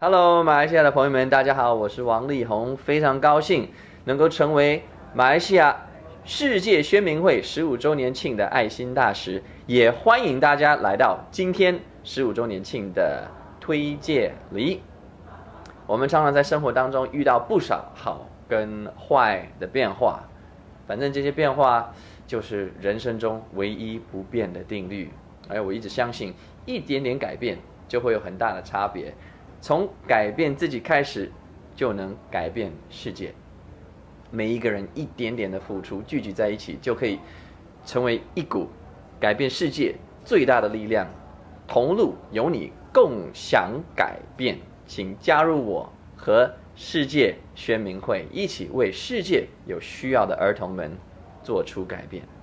Hello，马来西亚的朋友们，大家好，我是王力宏，非常高兴能够成为马来西亚世界宣明会15周年庆的爱心大使，也欢迎大家来到今天15周年庆的推介礼。我们常常在生活当中遇到不少好跟坏的变化，反正这些变化就是人生中唯一不变的定律。我一直相信，一点点改变就会有很大的差别。从改变自己开始，就能改变世界。每一个人一点点的付出，聚集在一起，就可以成为一股改变世界最大的力量。同路有你，共享改变，请加入我和世界宣明会，一起为世界有需要的儿童们做出改变。